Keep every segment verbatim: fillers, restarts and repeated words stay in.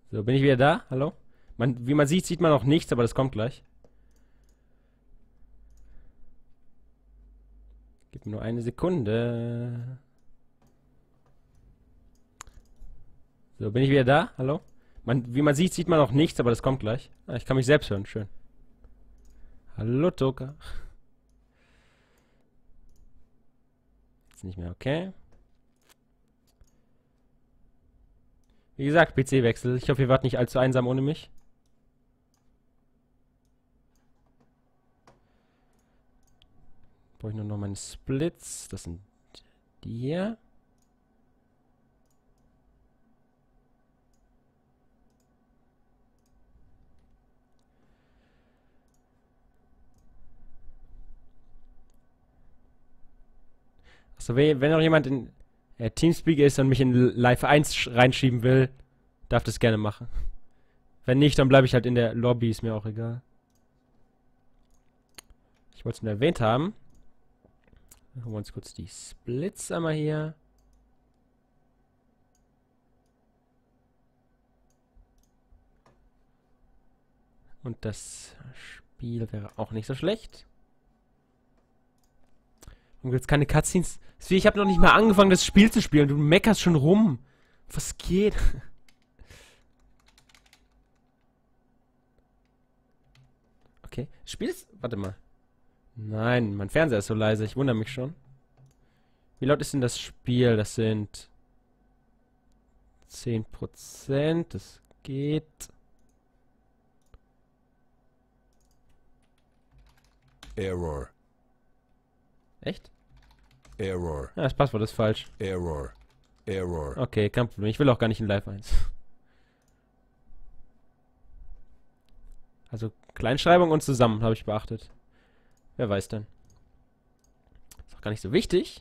So, bin ich wieder da? Hallo? Man, wie man sieht, sieht man noch nichts, aber das kommt gleich. Gib mir nur eine Sekunde. So, bin ich wieder da? Hallo? Man, wie man sieht, sieht man noch nichts, aber das kommt gleich. Ah, ich kann mich selbst hören, schön. Hallo, Toka. Jetzt nicht mehr, okay. Wie gesagt, P C-Wechsel. Ich hoffe, ihr wart nicht allzu einsam ohne mich. Brauche ich nur noch meine Splits. Das sind die hier. Achso, wenn noch jemand in äh, Teamspeak ist und mich in Live eins reinschieben will, darf das gerne machen. Wenn nicht, dann bleibe ich halt in der Lobby, ist mir auch egal. Ich wollte es nur erwähnt haben. Dann holen wir uns kurz die Splits einmal hier. Und das Spiel wäre auch nicht so schlecht. Und jetzt keine Cutscenes. Ich habe noch nicht mal angefangen, das Spiel zu spielen. Du meckerst schon rum. Was geht? Okay. Spiel ist... Warte mal. Nein, mein Fernseher ist so leise. Ich wundere mich schon. Wie laut ist denn das Spiel? Das sind... zehn Prozent. Das geht... Error. Echt? Error. Ja, das Passwort ist falsch. Error. Error. Okay, kein Problem. Ich will auch gar nicht in Live eins. Also Kleinschreibung und zusammen habe ich beachtet. Wer weiß denn. Ist auch gar nicht so wichtig.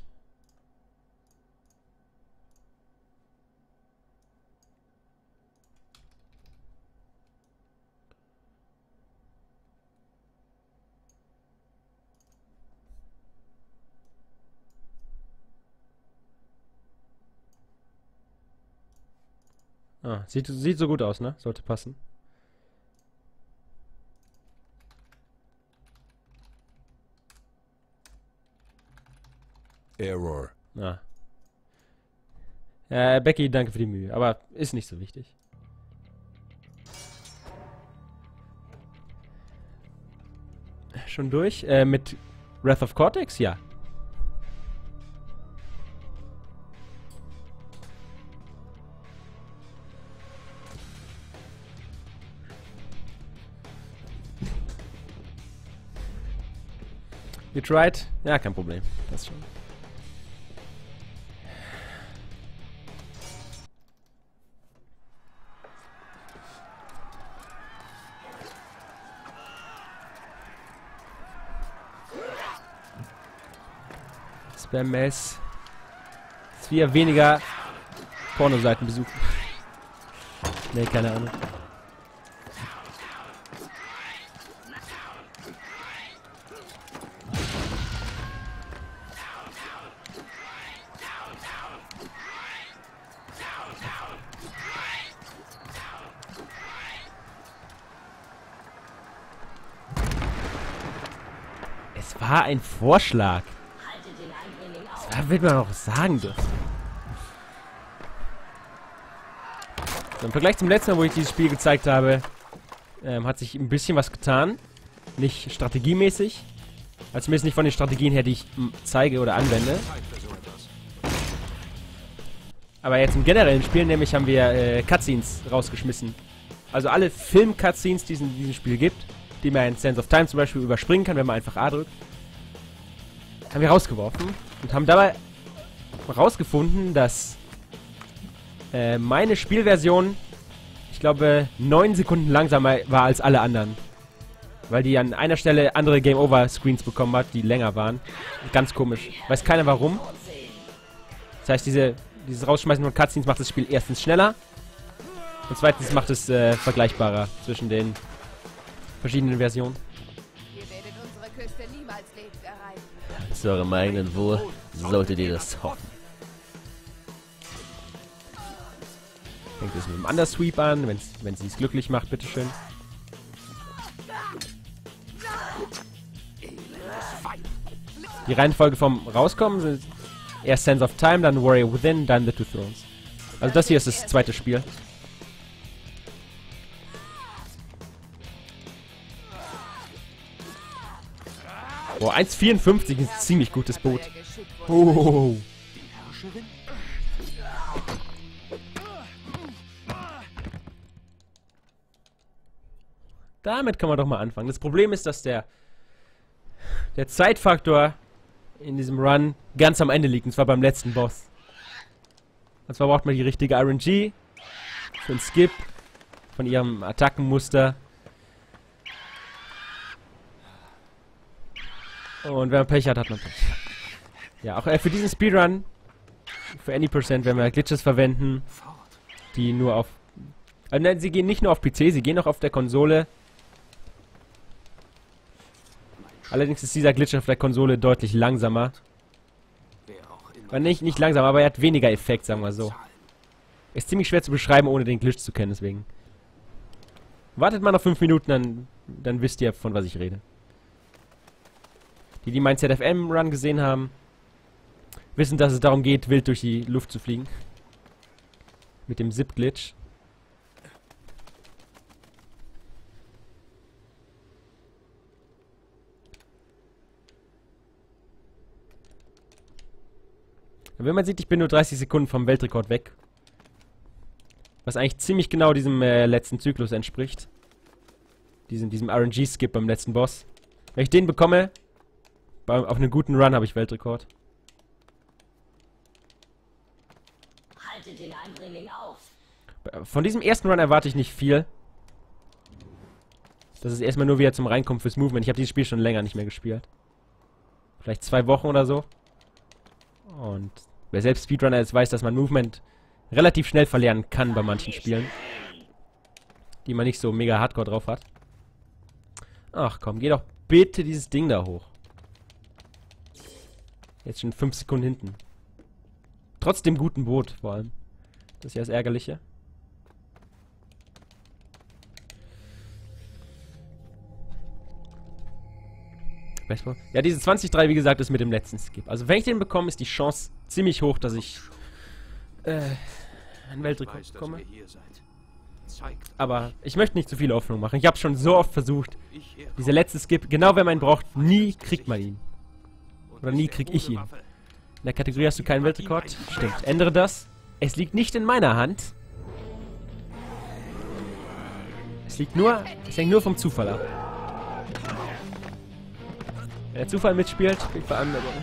Ah, sieht, sieht so gut aus, ne? Sollte passen. Error. Ah. Äh, Becky, danke für die Mühe. Aber ist nicht so wichtig. Schon durch? Äh, mit Wrath of Cortex? Ja. You tried? Ja, kein Problem. Das schon. Spam-Mails. Dass wir weniger Pornoseiten besuchen. Nee, keine Ahnung. Es war ein Vorschlag. Das wird man noch sagen dürfen. So, im Vergleich zum letzten Mal, wo ich dieses Spiel gezeigt habe, ähm, hat sich ein bisschen was getan. Nicht strategiemäßig. Also zumindest nicht von den Strategien her, die ich zeige oder anwende. Aber jetzt im generellen Spiel, nämlich haben wir äh, Cutscenes rausgeschmissen. Also alle Film-Cutscenes, die es in diesem Spiel gibt, die man in Sands of Time zum Beispiel überspringen kann, wenn man einfach A drückt, haben wir rausgeworfen und haben dabei rausgefunden, dass äh, meine Spielversion, ich glaube, neun Sekunden langsamer war als alle anderen. Weil die an einer Stelle andere Game-Over-Screens bekommen hat, die länger waren. Ganz komisch. Weiß keiner warum. Das heißt, diese, dieses Rausschmeißen von Cutscenes macht das Spiel erstens schneller und zweitens macht es äh, vergleichbarer zwischen den verschiedenen Versionen. Ihr werdet unsere Küste niemals lebend erreichen. Zu eurem eigenen Wohl solltet ihr das hoffen. Fängt es mit dem Undersweep an, wenn's, wenn sie es glücklich macht, bitteschön. Die Reihenfolge vom Rauskommen sind erst Sense of Time, dann Warrior Within, dann The Two Thrones. Also das hier ist das zweite Spiel. Boah, eins Komma vierundfünfzig ist ein ziemlich gutes Boot. Oh. Damit kann man doch mal anfangen. Das Problem ist, dass der der Zeitfaktor in diesem Run ganz am Ende liegt, und zwar beim letzten Boss. Und zwar braucht man die richtige R N G für den Skip von ihrem Attackenmuster. Und wenn man Pech hat, hat man Pech. Ja, auch äh, für diesen Speedrun, für Any Percent, wenn wir Glitches verwenden, die nur auf... Äh, nein, sie gehen nicht nur auf P C, sie gehen auch auf der Konsole. Allerdings ist dieser Glitch auf der Konsole deutlich langsamer. Äh, nicht, nicht langsam, aber er hat weniger Effekt, sagen wir so. Ist ziemlich schwer zu beschreiben, ohne den Glitch zu kennen, deswegen. Wartet mal noch fünf Minuten, dann, dann wisst ihr, von was ich rede. Die, die meinen Z F M-Run gesehen haben, wissen, dass es darum geht, wild durch die Luft zu fliegen. Mit dem Zip-Glitch. Wenn man sieht, ich bin nur dreißig Sekunden vom Weltrekord weg. Was eigentlich ziemlich genau diesem äh, letzten Zyklus entspricht. Diesem, diesem R N G-Skip beim letzten Boss. Wenn ich den bekomme, bei, auf einen guten Run habe ich Weltrekord. Haltet den Eindringling auf. Von diesem ersten Run erwarte ich nicht viel. Das ist erstmal nur wieder zum Reinkommen fürs Movement. Ich habe dieses Spiel schon länger nicht mehr gespielt. Vielleicht zwei Wochen oder so. Und wer selbst Speedrunner ist, weiß, dass man Movement relativ schnell verlernen kann bei manchen Spielen. Die man nicht so mega hardcore drauf hat. Ach komm, geh doch bitte dieses Ding da hoch. Jetzt schon fünf Sekunden hinten. Trotzdem guten Boot, vor allem. Das ist ja das Ärgerliche. Ja, diese zwanzig drei, wie gesagt, ist mit dem letzten Skip. Also wenn ich den bekomme, ist die Chance ziemlich hoch, dass ich äh, einen Weltrekord bekomme. Aber ich möchte nicht zu viele Hoffnung machen. Ich habe schon so oft versucht, dieser letzte Skip, genau wenn man ihn braucht, nie kriegt man ihn. Oder nie krieg ich ihn. In der Kategorie hast du keinen Weltrekord? Stimmt. Ändere das. Es liegt nicht in meiner Hand. Es liegt nur, es hängt nur vom Zufall ab. Wenn der Zufall mitspielt, kriegt Veränderungen.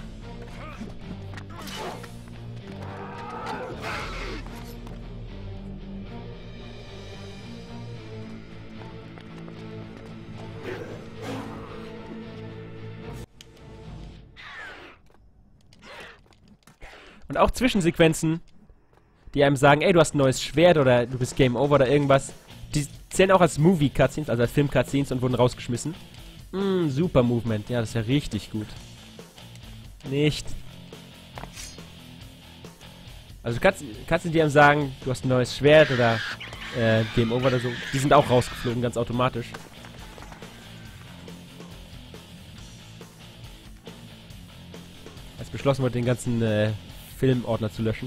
Und auch Zwischensequenzen, die einem sagen, ey, du hast ein neues Schwert oder du bist Game Over oder irgendwas, die zählen auch als Movie-Cutscenes, also als Film-Cutscenes und wurden rausgeschmissen. Mm, super Movement. Ja, das ist ja richtig gut. Nicht. Also Cutscenes, die einem sagen, du hast ein neues Schwert oder äh, Game Over oder so, die sind auch rausgeflogen, ganz automatisch. Als beschlossen wurde, den ganzen äh, Filmordner zu löschen.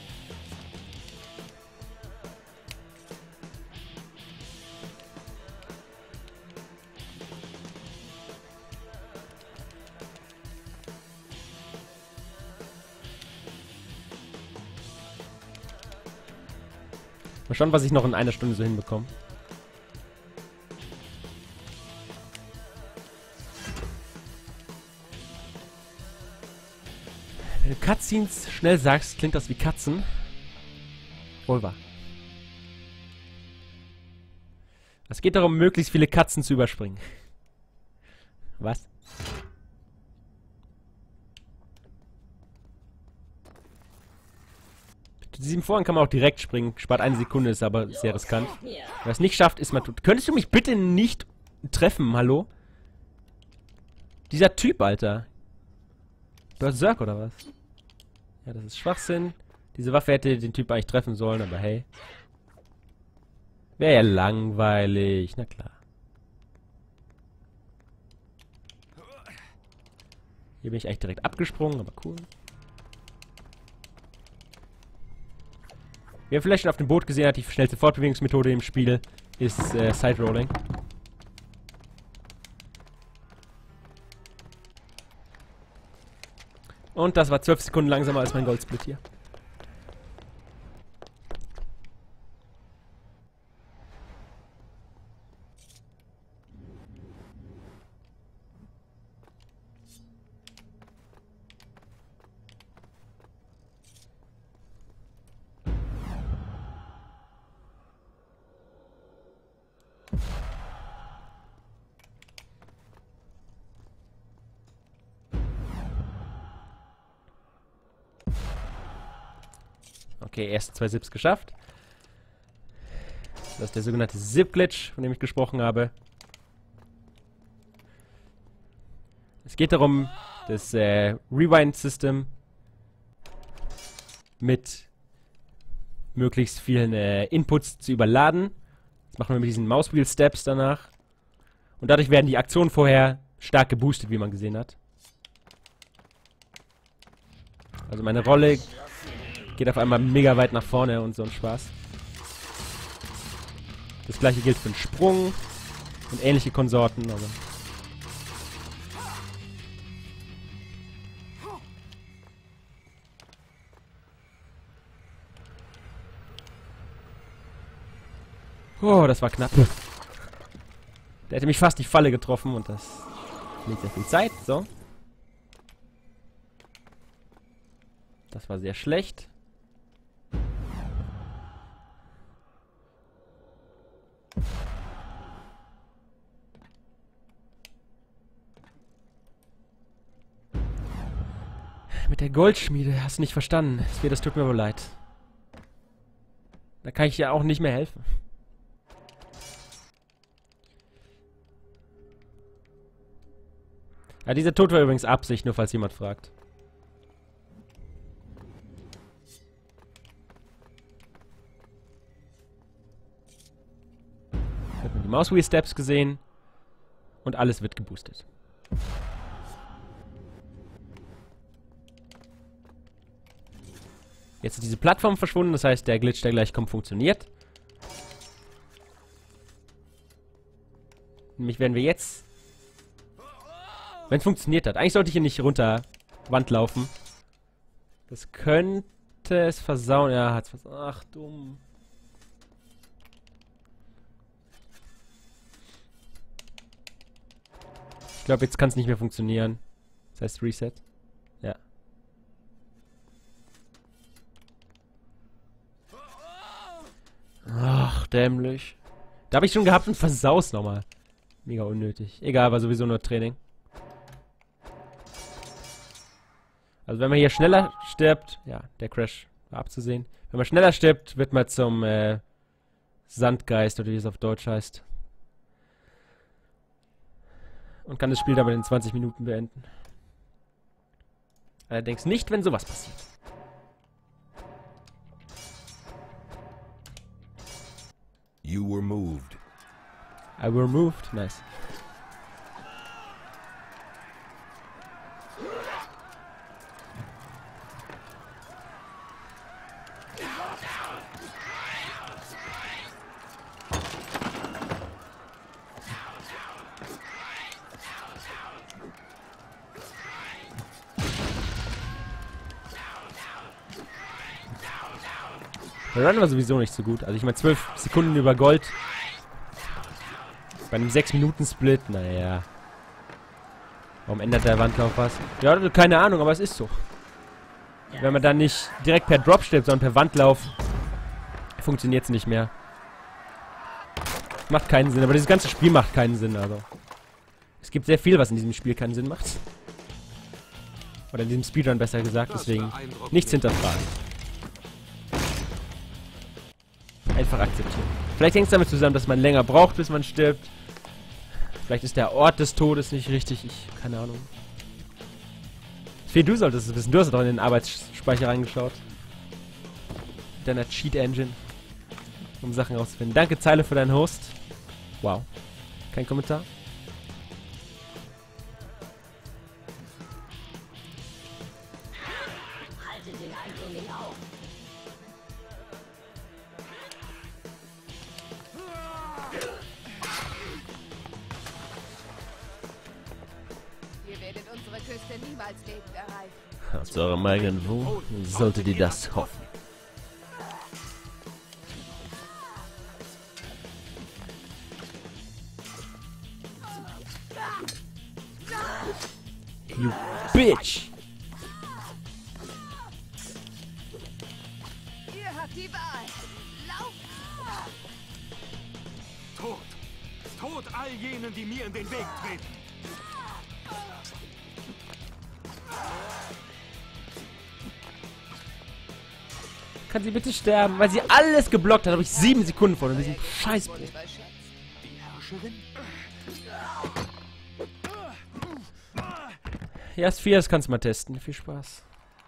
Mal schauen, was ich noch in einer Stunde so hinbekomme. Wenn du Cutscenes schnell sagst, klingt das wie Katzen. Wohl wahr. Es geht darum, möglichst viele Katzen zu überspringen. Was? Diesem Vorhang kann man auch direkt springen. Spart eine Sekunde, ist aber sehr riskant. Wer es nicht schafft, ist man tot. Könntest du mich bitte nicht treffen, hallo? Dieser Typ, Alter. Berserk oder was? Ja, das ist Schwachsinn. Diese Waffe hätte den Typ eigentlich treffen sollen, aber hey. Wäre ja langweilig, na klar. Hier bin ich eigentlich direkt abgesprungen, aber cool. Wer vielleicht schon auf dem Boot gesehen hat, die schnellste Fortbewegungsmethode im Spiel ist äh, Side-Rolling. Und das war zwölf Sekunden langsamer als mein Goldsplit hier. Okay, erste zwei Zips geschafft. Das ist der sogenannte Zip-Glitch, von dem ich gesprochen habe. Es geht darum, das äh, Rewind-System mit möglichst vielen äh, Inputs zu überladen. Das machen wir mit diesen Mauswheel-Steps danach. Und dadurch werden die Aktionen vorher stark geboostet, wie man gesehen hat. Also meine Rolle geht auf einmal mega weit nach vorne und so ein Spaß. Das gleiche gilt für den Sprung und ähnliche Konsorten. Also. Oh, das war knapp. Der hätte mich fast die Falle getroffen und das nimmt sehr viel Zeit. So. Das war sehr schlecht. Mit der Goldschmiede, hast du nicht verstanden. Das tut mir wohl leid. Da kann ich dir auch nicht mehr helfen. Ja, dieser Tod war übrigens Absicht, nur falls jemand fragt. Ich habe die Mauswheel-Steps gesehen und alles wird geboostet. Jetzt ist diese Plattform verschwunden, das heißt, der Glitch, der gleich kommt, funktioniert. Nämlich werden wir jetzt... Wenn es funktioniert hat. Eigentlich sollte ich hier nicht runter Wand laufen. Das könnte es versauen. Ja, hat's versaut. Ach, dumm. Ich glaube, jetzt kann es nicht mehr funktionieren. Das heißt Reset. Ja. Ach, dämlich. Da habe ich schon gehabt und versaus nochmal. Mega unnötig. Egal, war sowieso nur Training. Also wenn man hier schneller stirbt, ja, der Crash war abzusehen. Wenn man schneller stirbt, wird man zum äh, Sandgeist, oder wie es auf Deutsch heißt. Und kann das Spiel damit in zwanzig Minuten beenden. Allerdings nicht, wenn sowas passiert. You were moved. I were moved. Nice. Der Run war sowieso nicht so gut. Also ich meine, zwölf Sekunden über Gold. Bei einem sechs Minuten Split, naja. Warum ändert der Wandlauf was? Ja, keine Ahnung, aber es ist so. Wenn man dann nicht direkt per Drop stirbt, sondern per Wandlauf, funktioniert es nicht mehr. Macht keinen Sinn, aber dieses ganze Spiel macht keinen Sinn, also. Es gibt sehr viel, was in diesem Spiel keinen Sinn macht. Oder in diesem Speedrun besser gesagt, deswegen nichts hinterfragen. Einfach akzeptieren. Vielleicht hängt es damit zusammen, dass man länger braucht, bis man stirbt. Vielleicht ist der Ort des Todes nicht richtig. Ich, keine Ahnung. Phil, du solltest es wissen. Du hast doch in den Arbeitsspeicher reingeschaut. Mit deiner Cheat Engine. um Sachen rauszufinden. Danke, Zeile, für deinen Host. Wow. Kein Kommentar. Haltet den Eindringling auf. Ihr werdet unsere Küste niemals lebend erreichen. Aus eurem eigenen Wo solltet ihr das hoffen. You bitch! Ihr habt die Wahl. Lauft! Tod! Tod all jenen, die mir in den Weg treten! Kann sie bitte sterben? Weil sie alles geblockt hat, habe ich sieben Sekunden vor diesem Scheißbruch. Die Herrscherin? Ja, Spheres kannst du mal testen. Viel Spaß.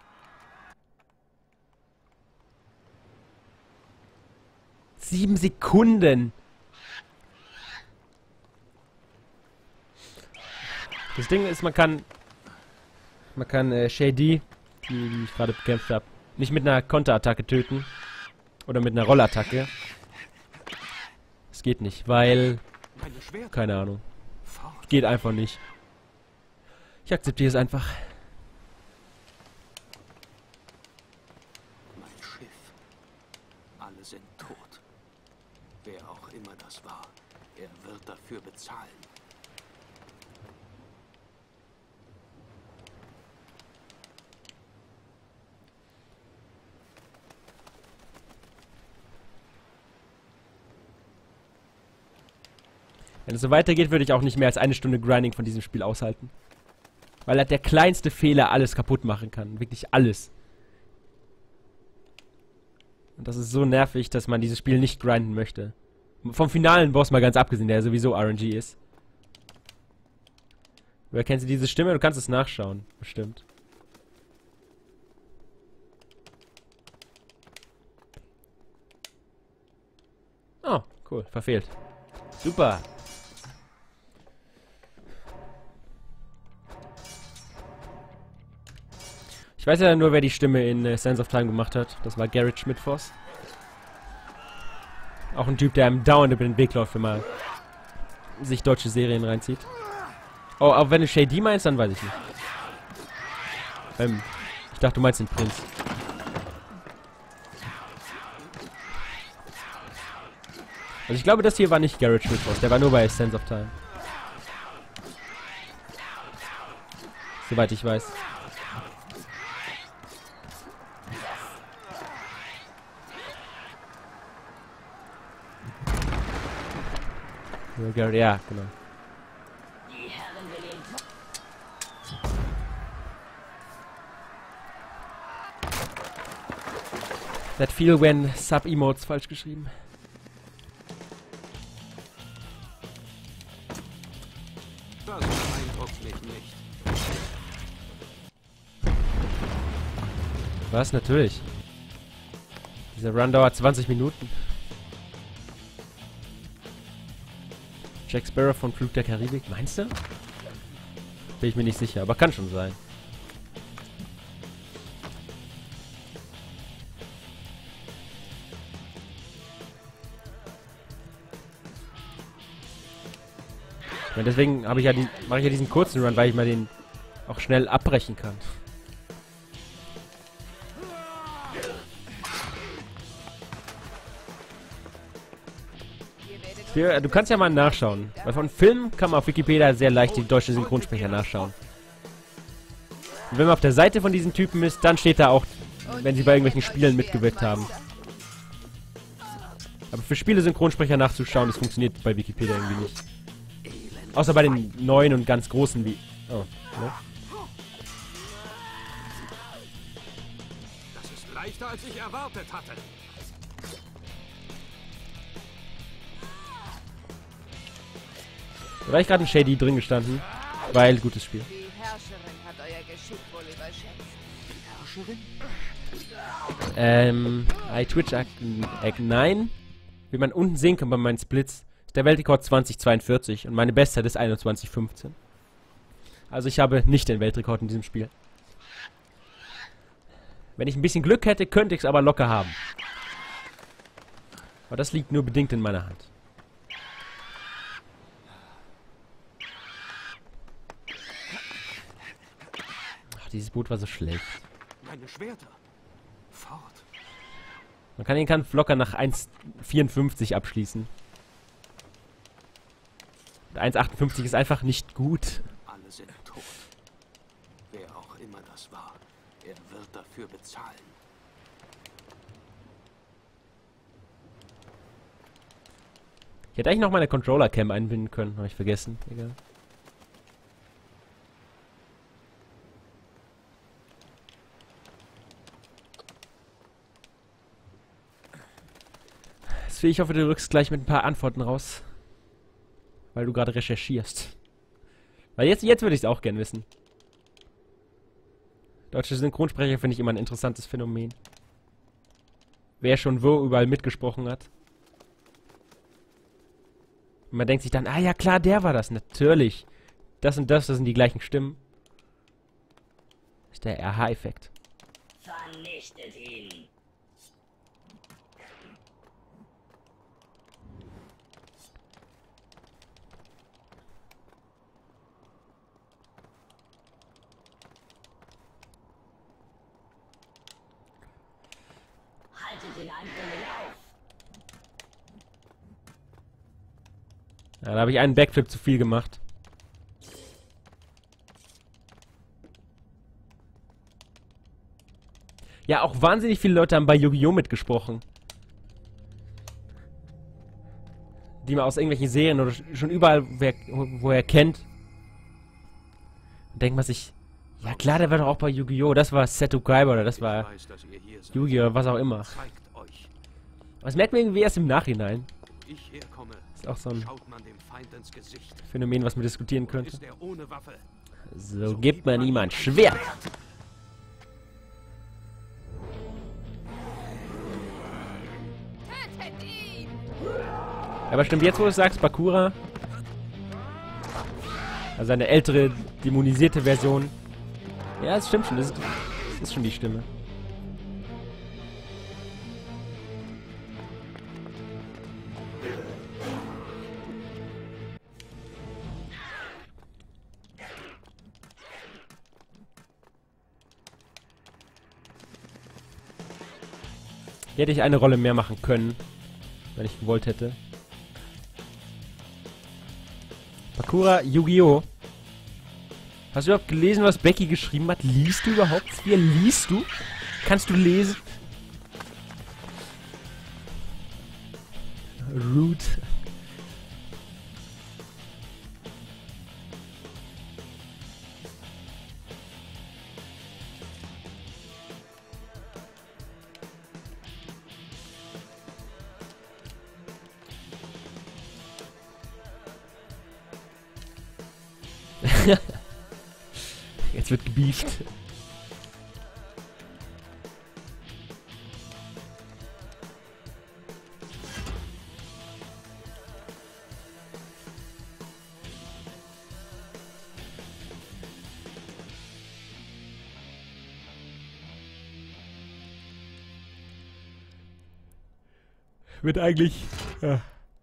Sieben Sekunden. Das Ding ist, man kann... Man kann äh, Shady, die, die ich gerade bekämpft habe, nicht mit einer Konterattacke töten. Oder mit einer Rollattacke. Es geht nicht, weil... Meine Schwerter Keine Ahnung. fort. Geht einfach nicht. Ich akzeptiere es einfach. Mein Schiff. Alle sind tot. Wer auch immer das war, er wird dafür bezahlen. Wenn es so weitergeht, würde ich auch nicht mehr als eine Stunde Grinding von diesem Spiel aushalten. Weil halt der kleinste Fehler alles kaputt machen kann. Wirklich alles. Und das ist so nervig, dass man dieses Spiel nicht grinden möchte. Vom finalen Boss mal ganz abgesehen, der sowieso R N G ist. Wer kennst du diese Stimme? Du kannst es nachschauen. Bestimmt. Oh, cool. Verfehlt. Super. Ich weiß ja nur, wer die Stimme in äh, Sands of Time gemacht hat. Das war Garrett Schmidtfoss. Auch ein Typ, der einem dauernd über den Weg läuft, wenn man sich deutsche Serien reinzieht. Oh, aber wenn du Shady meinst, dann weiß ich nicht. Ähm, ich dachte, du meinst den Prinz. Also ich glaube, das hier war nicht Garrett Schmidtfoss. Der war nur bei Sands of Time. Soweit ich weiß. Ja, Garrett, ja, genau. Die Herren will ihn That feel when Sub-Emotes falsch geschrieben. Das beeindruckt mich nicht. Was? Natürlich. Dieser Run dauert zwanzig Minuten. Jack Sparrow von Flug der Karibik, meinst du? Bin ich mir nicht sicher, aber kann schon sein. Ja, deswegen habe ich ja die, mache ich ja diesen kurzen Run, weil ich mal den auch schnell abbrechen kann. Für, du kannst ja mal nachschauen. Weil von Filmen kann man auf Wikipedia sehr leicht die deutschen Synchronsprecher nachschauen. Und wenn man auf der Seite von diesen Typen ist, dann steht da auch, wenn sie bei irgendwelchen Spielen mitgewirkt haben. Aber für Spiele-Synchronsprecher nachzuschauen, das funktioniert bei Wikipedia irgendwie nicht. Außer bei den neuen und ganz großen wie... Oh, ne? Das ist leichter, als ich erwartet hatte. Da war ich gerade in Shady drin gestanden, weil gutes Spiel. Die Herrscherin hat euer Geschick wohl überschätzt. Herrscherin? Ähm, I Twitch Act nein. wie man unten sehen kann bei meinen Splits, ist der Weltrekord zwanzig zweiundvierzig und meine Bestzeit ist einundzwanzig fünfzehn. Also ich habe nicht den Weltrekord in diesem Spiel. Wenn ich ein bisschen Glück hätte, könnte ich es aber locker haben. Aber das liegt nur bedingt in meiner Hand. Ach, dieses Boot war so schlecht. Meine Schwerter. Fort. Man kann den Kampf locker nach eins vierundfünfzig abschließen. Und eins achtundfünfzig ist einfach nicht gut. Alle sind tot. Wer auch immer das war, er wird dafür bezahlen. Ich hätte eigentlich noch meine Controller-Cam einbinden können, habe ich vergessen. Egal. Deswegen, ich hoffe, du rückst gleich mit ein paar Antworten raus. Weil du gerade recherchierst. Weil jetzt, jetzt würde ich es auch gern wissen. Deutsche Synchronsprecher finde ich immer ein interessantes Phänomen. Wer schon wo überall mitgesprochen hat. Und man denkt sich dann, ah ja klar, der war das, natürlich. Das und das, das sind die gleichen Stimmen. Das ist der R H-Effekt. Vernichtet ihn. Haltet den Eindringling auf. Ja, da habe ich einen Backflip zu viel gemacht. Ja, auch wahnsinnig viele Leute haben bei Yu-Gi-Oh! Mitgesprochen. Die man aus irgendwelchen Serien oder schon überall wer, wo er kennt. Und denkt man sich, ja klar, der war doch auch bei Yu-Gi-Oh! Das war Seto Kaiba oder das war Yu-Gi-Oh! Oder was auch immer. Zeigt euch. Aber das merkt man irgendwie erst im Nachhinein. Ich herkomme. Ist auch so ein Schaut man dem Feind ins Gesicht. Phänomen, was man diskutieren könnte. Ist er ohne Waffe. So gibt man ihm ein Schwert. Tötet ihn! Aber stimmt, jetzt wo du es sagst, Bakura. Also eine ältere, dämonisierte Version. Ja, es stimmt schon, das ist, das ist schon die Stimme. Hier hätte ich eine Rolle mehr machen können, wenn ich gewollt hätte. Bakura, Yu-Gi-Oh! Hast du überhaupt gelesen, was Becky geschrieben hat? Liest du überhaupt? Wie liest du? Kannst du lesen? Rude. Jetzt wird gebieft. Wird eigentlich... Ja.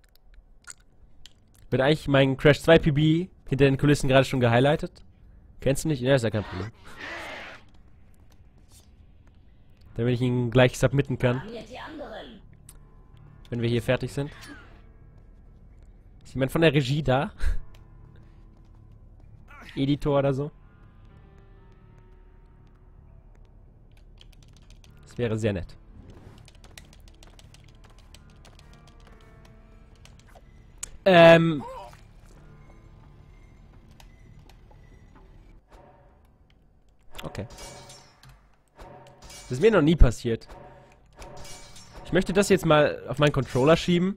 Wird eigentlich mein Crash zwei P B hinter den Kulissen gerade schon gehighlightet? Kennst du nicht? Ja, ist ja kein Problem. Damit ich ihn gleich submitten kann. Wenn wir hier fertig sind. Ist jemand von der Regie da? Editor oder so? Das wäre sehr nett. Ähm... Okay. Das ist mir noch nie passiert. Ich möchte das jetzt mal auf meinen Controller schieben.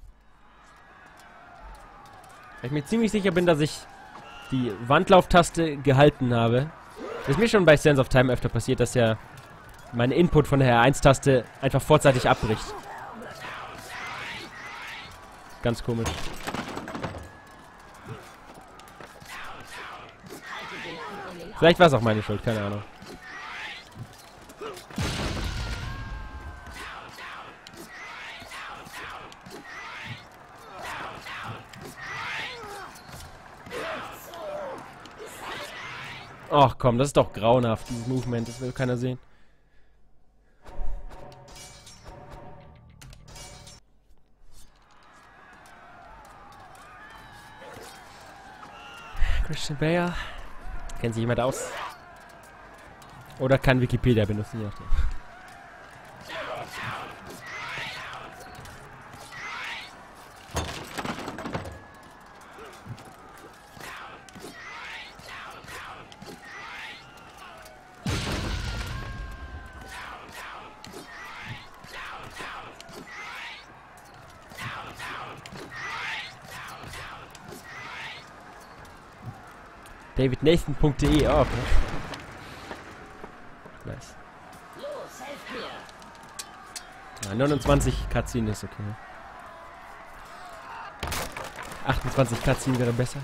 Weil ich mir ziemlich sicher bin, dass ich die Wandlauftaste gehalten habe. Das ist mir schon bei Sands of Time öfter passiert, dass ja mein Input von der R eins Taste einfach vorzeitig abbricht. Ganz komisch. Vielleicht war es auch meine Schuld, keine Ahnung. Ach komm, das ist doch grauenhaft, dieses Movement, das will keiner sehen. Christian Bale. Kennt sich jemand aus? Oder kann Wikipedia benutzen, je nachdem. David Nathan Punkt de, oh, okay. Nice. Los, helft mir! Ja, neunundzwanzig Cutscene ist okay. achtundzwanzig Cutscene wäre besser.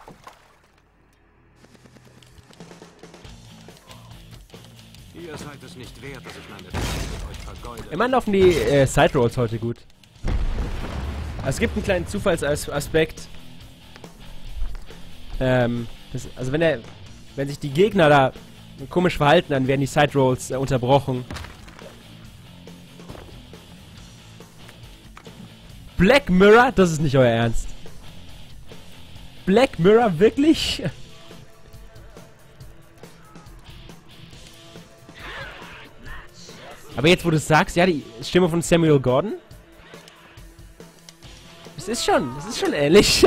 Ihr seid es nicht wert, dass ich meine Zeit mit euch vergeude. Immerhin laufen die äh, Side Rolls heute gut. Es gibt einen kleinen Zufallsaspekt. Ähm, das, also wenn er, wenn sich die Gegner da komisch verhalten, dann werden die Side Rolls äh, unterbrochen. Black Mirror? Das ist nicht euer Ernst. Black Mirror, wirklich? Aber jetzt, wo du es sagst, ja, die Stimme von Samuel Gordon? Es ist schon, es ist schon ähnlich.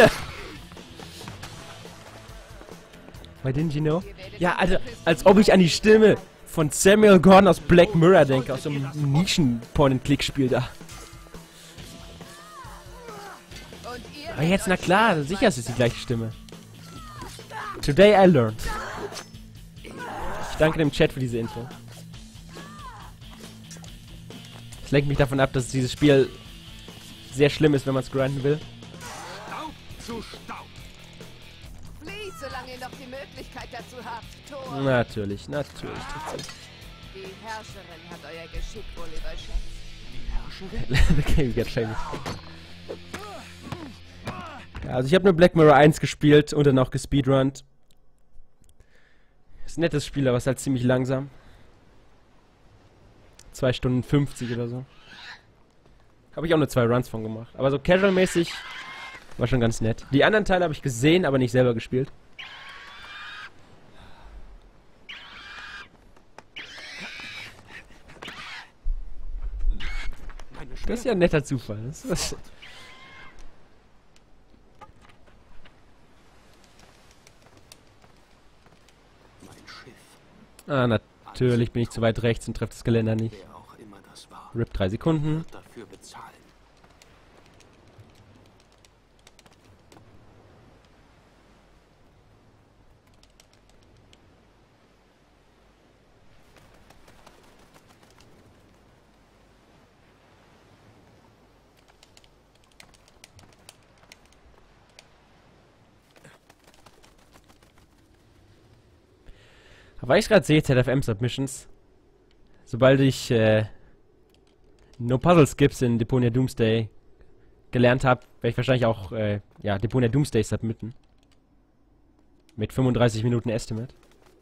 Why didn't you know? Ja, Alter, als ob ich an die Stimme von Samuel Gordon aus Black Mirror denke, aus so einem Nischen-Point-and-Click-Spiel da. Aber jetzt, na klar, sicher ist es die gleiche Stimme. Today I learned. Ich danke dem Chat für diese Info. Es lenkt mich davon ab, dass dieses Spiel sehr schlimm ist, wenn man es grinden will. Staub zu Staub. Flieht, solange ihr noch die Möglichkeit dazu habt, Tor. Natürlich, natürlich. natürlich. Die Herrscherin hat euer Geschick wohl überschätzt. Okay, we get famous. Ja, also ich habe nur Black Mirror eins gespielt und dann auch gespeedrunnt. Ist ein nettes Spiel, aber ist halt ziemlich langsam. zwei Stunden fünfzig oder so. Habe ich auch nur zwei Runs von gemacht. Aber so casual-mäßig war schon ganz nett. Die anderen Teile habe ich gesehen, aber nicht selber gespielt. Das ist ja ein netter Zufall. Das ist Mein Schiff, ah, natürlich bin ich zu weit rechts und treffe das Geländer nicht. wer auch immer das war, R I P drei Sekunden. wird dafür bezahlen. Aber ich gerade sehe, Z F M-Submissions. Sobald ich äh, No Puzzle Skips in Deponia Doomsday gelernt habe, werde ich wahrscheinlich auch äh, ja, Deponia Doomsday submitten. Mit fünfunddreißig Minuten Estimate.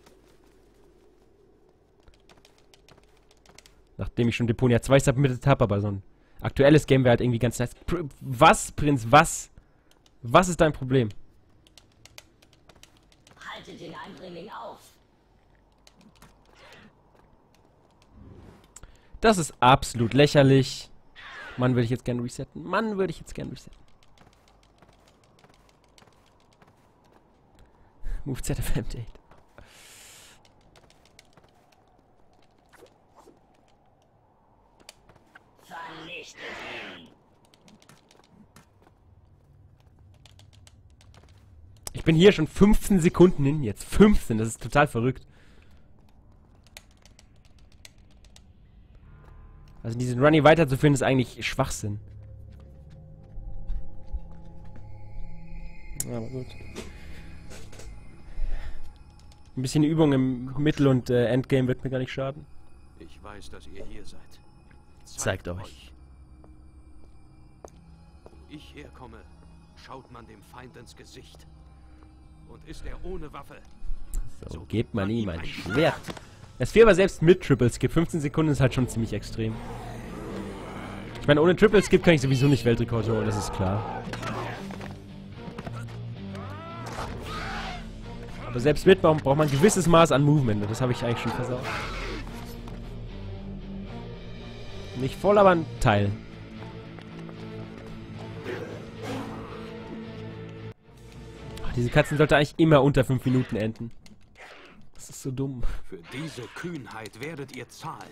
Nachdem ich schon Deponia zwei submitted habe, aber so ein aktuelles Game wäre halt irgendwie ganz nice. Pr was, Prinz, was? Was ist dein Problem? Haltet den Eindringling auf! Das ist absolut lächerlich. Mann, würde ich jetzt gerne resetten. Mann, würde ich jetzt gerne resetten. Move Z F M Date. Vernichtet ihn! Ich bin hier schon fünfzehn Sekunden hin jetzt. fünfzehn, das ist total verrückt. Also diesen Runny weiterzuführen ist eigentlich Schwachsinn. Aber gut. Ein bisschen Übung im Mittel- und äh, Endgame wird mir gar nicht schaden. Ich weiß, dass ihr hier seid. Zeigt euch. Wo ich herkomme, schaut man dem Feind ins Gesicht. Und ist er ohne Waffe, So, gebt man ihm ein Schwert. Es fehlt aber selbst mit Triple Skip. fünfzehn Sekunden ist halt schon ziemlich extrem. Ich meine, ohne Triple Skip kann ich sowieso nicht Weltrekord holen, das ist klar. Aber selbst mit braucht man ein gewisses Maß an Movement. Und das habe ich eigentlich schon versaut. Nicht voll, aber ein Teil. Ach, diese Katzen sollte eigentlich immer unter fünf Minuten enden. Das ist so dumm. Für diese Kühnheit werdet ihr zahlen.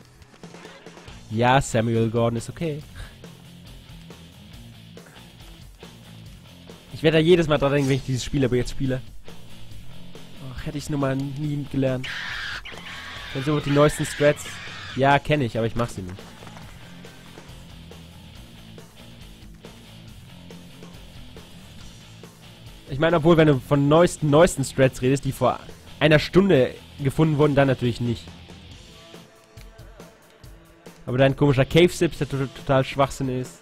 Ja, Samuel Gordon ist okay. Ich werde da jedes Mal dran denken, wenn ich dieses Spiel aber jetzt spiele. Ach, hätte ich es nur mal nie gelernt. Dann so die neuesten Strats. Ja, kenne ich, aber ich mach sie nicht. Ich meine, obwohl, wenn du von neuesten, neuesten Strats redest, die vor einer Stunde gefunden wurden, dann natürlich nicht. Aber dein komischer Cave-Sips, der to total Schwachsinn ist.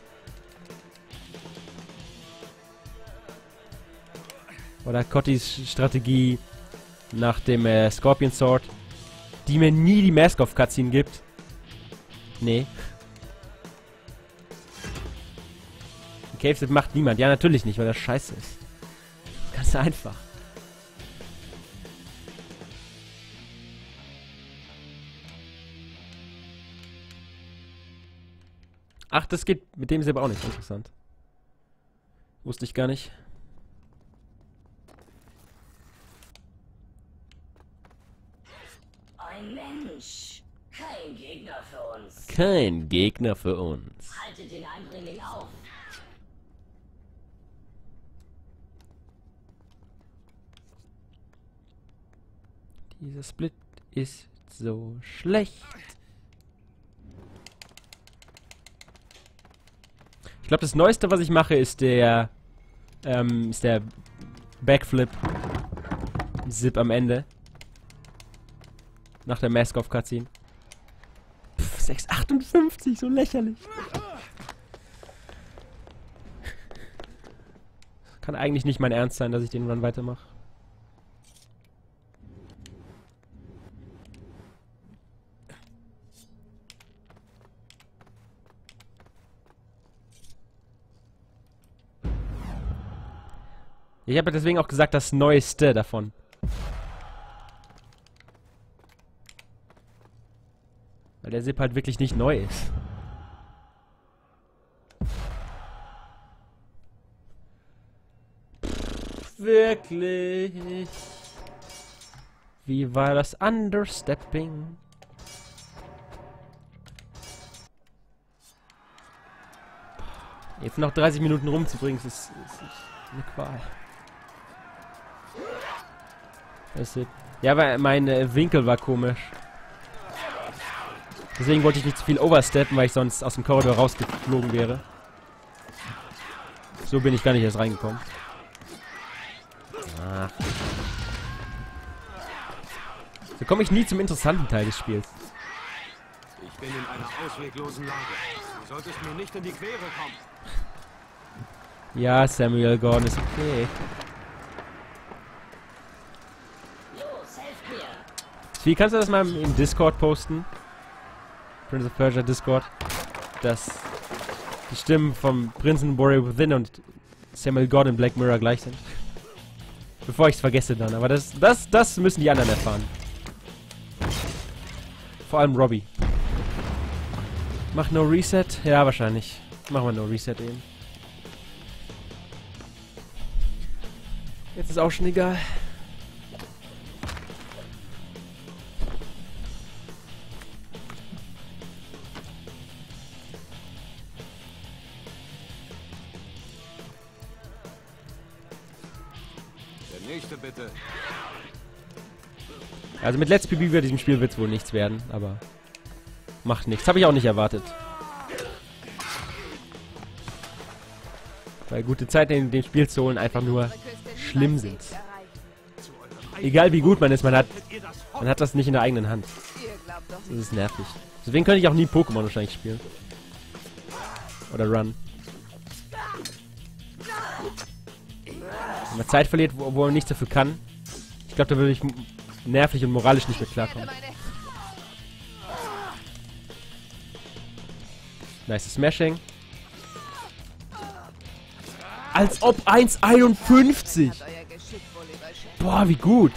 Oder Cottis Strategie nach dem äh, Scorpion Sword, die mir nie die Mask-Off-Cutscene gibt. Nee. Cave-Sip macht niemand. Ja, natürlich nicht, weil das scheiße ist. Ganz einfach. Ach, das geht mit dem Sip auch nicht. Interessant. Wusste ich gar nicht. Ein Mensch. Kein Gegner für uns. Kein Gegner für uns. Haltet den Eindringling auf. Dieser Split ist so schlecht. Ich glaube, das Neueste, was ich mache, ist der ähm, ist der Backflip Zip am Ende. Nach der Mask-Off-Cutscene. sechs Komma achtundfünfzig, so lächerlich. Kann eigentlich nicht mein Ernst sein, dass ich den Run weitermache. Ich habe deswegen auch gesagt, das Neueste davon. Weil der Zip halt wirklich nicht neu ist. Pff, wirklich? Wie war das Understepping? Jetzt noch dreißig Minuten rumzubringen, ist, ist, ist eine Qual. Ja, aber mein äh, Winkel war komisch. Deswegen wollte ich nicht zu viel oversteppen, weil ich sonst aus dem Korridor rausgeflogen wäre. So bin ich gar nicht erst reingekommen. Ach. So komme ich nie zum interessanten Teil des Spiels. Ich bin in einer ausweglosen Lage. Du solltest mir nicht in die Quere kommen. Ja, Samuel Gordon ist okay. Los, helft mir. Wie kannst du das mal im Discord posten? Prince of Persia Discord. Dass die Stimmen vom Prinzen Warrior Within und Samuel Gordon in Black Mirror gleich sind. Bevor ich es vergesse dann. Aber das, das, das müssen die anderen erfahren. Vor allem Robbie. Mach No Reset? Ja, wahrscheinlich. Machen wir No Reset eben. Jetzt ist auch schon egal. Der nächste bitte. Also mit Let's P B bei diesem Spiel wird es wohl nichts werden, aber macht nichts. Habe ich auch nicht erwartet. Weil gute Zeiten in dem Spiel zu holen einfach nur schlimm sind. Egal wie gut man ist, man hat, man hat das nicht in der eigenen Hand. Das ist nervig. Deswegen könnte ich auch nie Pokémon wahrscheinlich spielen. Oder Run. Wenn man Zeit verliert, wo, wo man nichts dafür kann. Ich glaube, da würde ich nervlich und moralisch nicht mehr klarkommen. Nice Smashing. Als ob eins einundfünfzig. Boah, wie gut.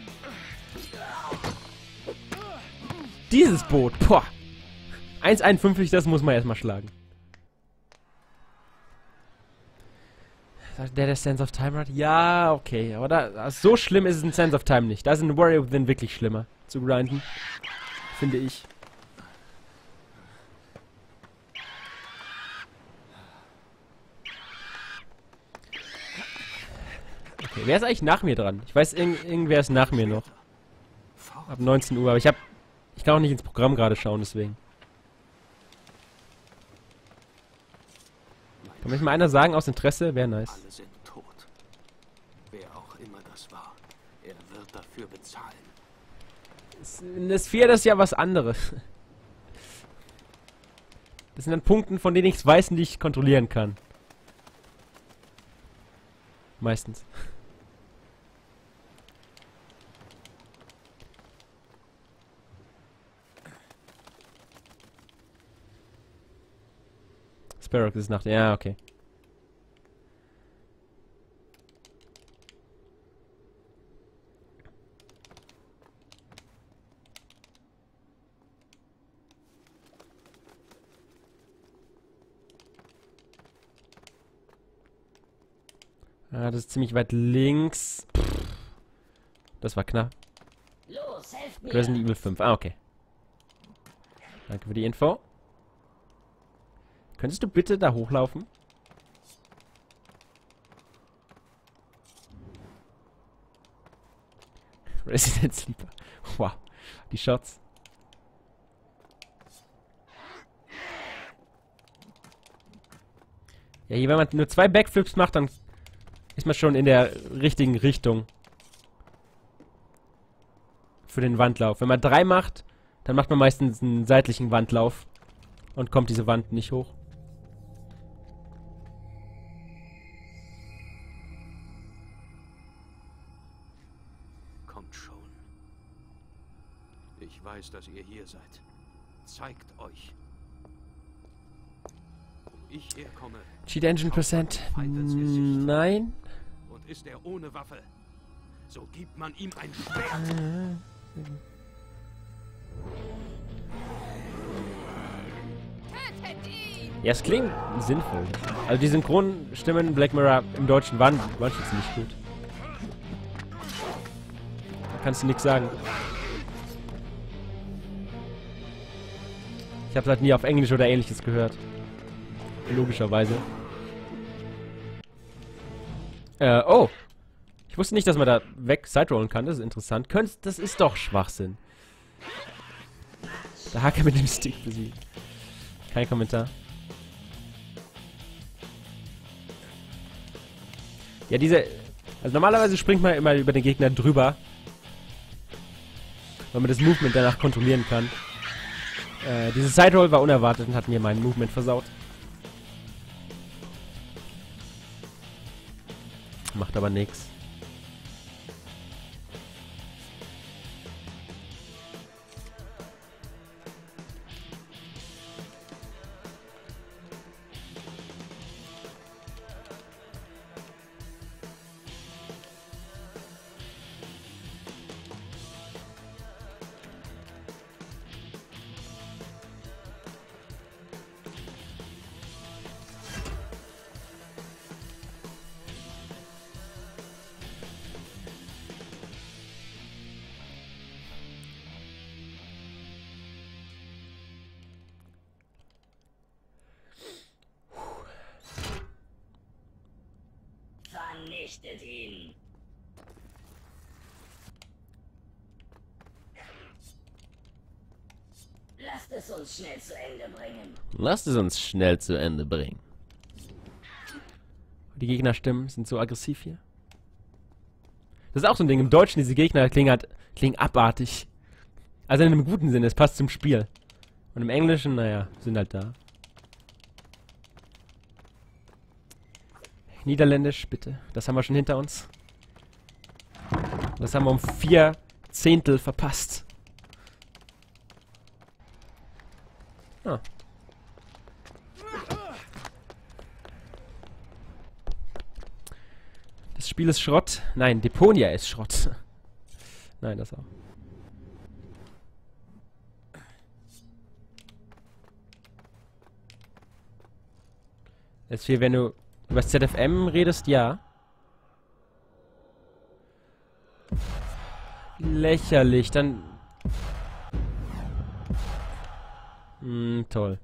Dieses Boot. Boah. eins einundfünfzig, das muss man erstmal schlagen. Der der Sense of Time hat? Ja, okay. Aber da, so schlimm ist es in Sense of Time nicht. Da ist ein Warrior Within wirklich schlimmer zu grinden. Finde ich. Okay, wer ist eigentlich nach mir dran? Ich weiß, irgend, irgendwer ist nach mir noch. Ab neunzehn Uhr, aber ich hab... Ich kann auch nicht ins Programm gerade schauen, deswegen. Kann mich mal einer sagen, aus Interesse? Wäre nice. Alle sind tot. Wer auch immer das war, er wird dafür bezahlen. In der Sphere das ist ja was anderes. Das sind dann Punkte, von denen ich weiß, die ich kontrollieren kann. Meistens. Sparrow ist nach der... Ja, okay. Ah, das ist ziemlich weit links. Pff. Das war knapp. Los, helft mir. Resident Evil fünf. Ah, okay. Danke für die Info. Könntest du bitte da hochlaufen? Resident Sleeper. Wow. Die Shots. Ja, hier, wenn man nur zwei Backflips macht, dann ist man schon in der richtigen Richtung. Für den Wandlauf. Wenn man drei macht, dann macht man meistens einen seitlichen Wandlauf. Und kommt diese Wand nicht hoch. Kommt schon. Ich weiß, dass ihr hier seid. Zeigt euch. Wo ich herkomme. Cheat Engine Percent. Nein. Und ist er ohne Waffe, so gibt man ihm ein Schwert. Ja, es klingt sinnvoll. Also die Synchronstimmen Black Mirror im Deutschen waren, waren schon ziemlich gut. Da kannst du nichts sagen. Ich habe halt nie auf Englisch oder Ähnliches gehört. Logischerweise. Äh, oh. Ich wusste nicht, dass man da weg siderollen kann. Das ist interessant. Könnt, das ist doch Schwachsinn. Der Hacker mit dem Stick besiegt. Kein Kommentar. Ja, diese... Also normalerweise springt man immer über den Gegner drüber. Weil man das Movement danach kontrollieren kann. Äh, diese Sideroll war unerwartet und hat mir mein Movement versaut. Macht aber nichts. Vernichtet ihn. Lasst es uns schnell zu Ende bringen. Lasst es uns schnell zu Ende bringen. Die Gegnerstimmen sind so aggressiv hier. Das ist auch so ein Ding. Im Deutschen, diese Gegner klingen halt, klingen abartig. Also in einem guten Sinne, es passt zum Spiel. Und im Englischen, naja, sind halt da. Niederländisch, bitte. Das haben wir schon hinter uns. Das haben wir um vier Zehntel verpasst. Ah. Das Spiel ist Schrott. Nein, Deponia ist Schrott. Nein, das auch. Es viel, wenn du über das Z F M redest, ja. Lächerlich, dann... Hm, toll.